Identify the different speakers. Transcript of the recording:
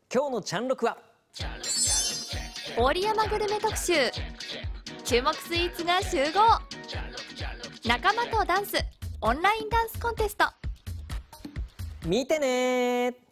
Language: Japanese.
Speaker 1: 今日のチャンロクは
Speaker 2: 郡山グルメ特集。注目スイーツが集合。仲間とダンスオンラインダンスコンテスト。
Speaker 1: 見てねー。